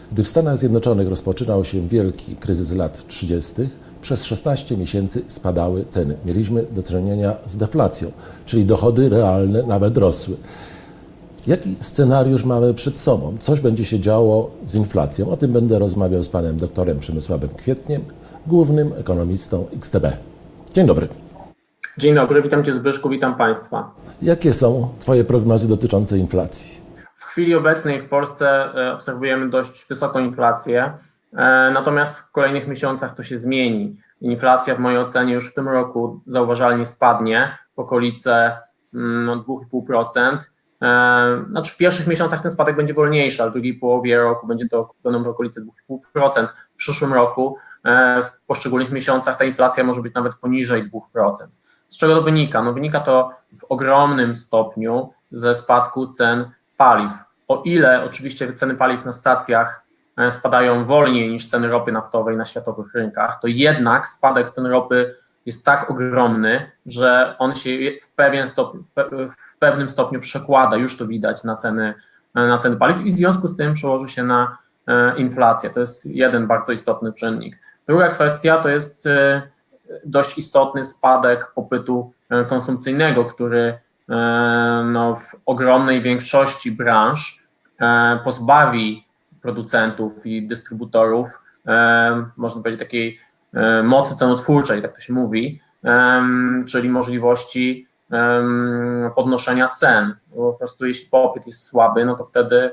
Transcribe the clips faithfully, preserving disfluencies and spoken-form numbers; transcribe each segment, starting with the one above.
Gdy w Stanach Zjednoczonych rozpoczynał się wielki kryzys lat trzydziestych, przez szesnaście miesięcy spadały ceny. Mieliśmy do czynienia z deflacją, czyli dochody realne nawet rosły. Jaki scenariusz mamy przed sobą? Coś będzie się działo z inflacją? O tym będę rozmawiał z panem doktorem Przemysławem Kwietniem, głównym ekonomistą X T B. Dzień dobry. Dzień dobry, witam Cię Zbyszku, witam Państwa. Jakie są Twoje prognozy dotyczące inflacji? W chwili obecnej w Polsce obserwujemy dość wysoką inflację, natomiast w kolejnych miesiącach to się zmieni. Inflacja w mojej ocenie już w tym roku zauważalnie spadnie w okolice no, dwa i pół procent. Znaczy w pierwszych miesiącach ten spadek będzie wolniejszy, ale w drugiej połowie roku będzie to będą w okolice dwa i pół procent. W przyszłym roku w poszczególnych miesiącach ta inflacja może być nawet poniżej dwa procent. Z czego to wynika? No wynika to w ogromnym stopniu ze spadku cen paliw. O ile oczywiście ceny paliw na stacjach spadają wolniej niż ceny ropy naftowej na światowych rynkach, to jednak spadek cen ropy jest tak ogromny, że on się w, pewien stopniu, w pewnym stopniu przekłada, już to widać, na ceny, na ceny paliw i w związku z tym przełoży się na inflację. To jest jeden bardzo istotny czynnik. Druga kwestia to jest dość istotny spadek popytu konsumpcyjnego, który no, w ogromnej większości branż pozbawi producentów i dystrybutorów, można powiedzieć, takiej mocy cenotwórczej, tak to się mówi, czyli możliwości podnoszenia cen. Po prostu jeśli popyt jest słaby, no to wtedy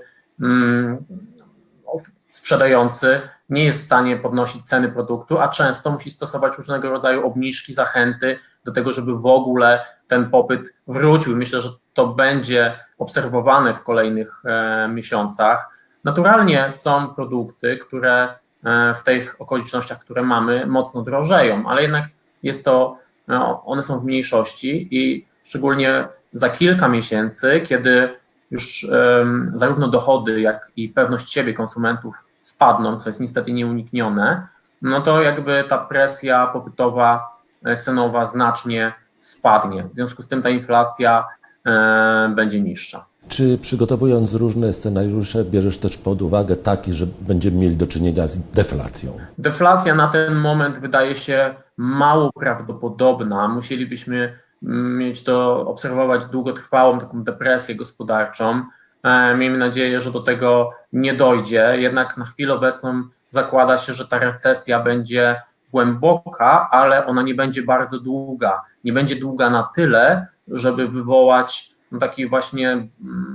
sprzedający nie jest w stanie podnosić ceny produktu, a często musi stosować różnego rodzaju obniżki, zachęty do tego, żeby w ogóle ten popyt wrócił. Myślę, że to będzie obserwowane w kolejnych e, miesiącach. Naturalnie są produkty, które e, w tych okolicznościach, które mamy, mocno drożeją, ale jednak jest to, no, one są w mniejszości i szczególnie za kilka miesięcy, kiedy już e, zarówno dochody, jak i pewność siebie konsumentów spadną, co jest niestety nieuniknione, no to jakby ta presja popytowa, cenowa znacznie spadnie. W związku z tym ta inflacja e, będzie niższa. Czy przygotowując różne scenariusze bierzesz też pod uwagę taki, że będziemy mieli do czynienia z deflacją? Deflacja na ten moment wydaje się mało prawdopodobna. Musielibyśmy mieć to, obserwować długotrwałą taką depresję gospodarczą. E, miejmy nadzieję, że do tego nie dojdzie. Jednak na chwilę obecną zakłada się, że ta recesja będzie głęboka, ale ona nie będzie bardzo długa. Nie będzie długa na tyle, żeby wywołać taki właśnie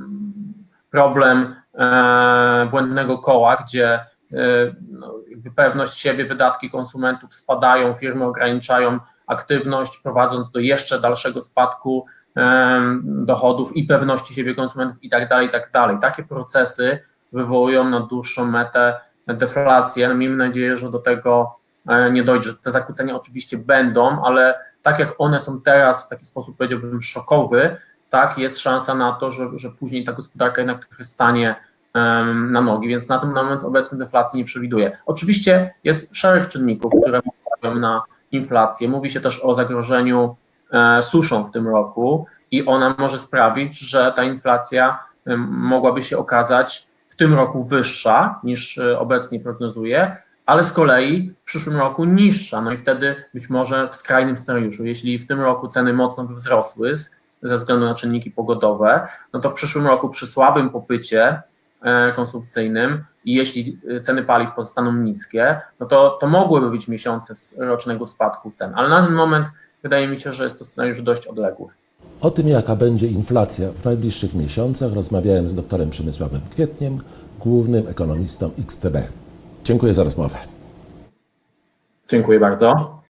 problem e, błędnego koła, gdzie e, no, jakby pewność siebie, wydatki konsumentów spadają, firmy ograniczają aktywność, prowadząc do jeszcze dalszego spadku e, dochodów i pewności siebie konsumentów i tak dalej, i tak dalej. Takie procesy wywołują na dłuższą metę deflację. No, miejmy nadzieję, że do tego nie dojdzie. Te zakłócenia oczywiście będą, ale tak jak one są teraz w taki sposób, powiedziałbym, szokowy, tak jest szansa na to, że, że później ta gospodarka jednak trochę stanie um, na nogi, więc na ten moment obecny deflacji nie przewiduje. Oczywiście jest szereg czynników, które wpływają na inflację. Mówi się też o zagrożeniu e, suszą w tym roku i ona może sprawić, że ta inflacja e, mogłaby się okazać w tym roku wyższa niż e, obecnie prognozuje, ale z kolei w przyszłym roku niższa. No i wtedy być może w skrajnym scenariuszu, jeśli w tym roku ceny mocno by wzrosły ze względu na czynniki pogodowe, no to w przyszłym roku przy słabym popycie konsumpcyjnym i jeśli ceny paliw pozostaną niskie, no to, to mogłyby być miesiące rocznego spadku cen. Ale na ten moment wydaje mi się, że jest to scenariusz dość odległy. O tym, jaka będzie inflacja w najbliższych miesiącach, rozmawiałem z doktorem Przemysławem Kwietniem, głównym ekonomistą X T B. Dziękuję za rozmowę. Dziękuję bardzo.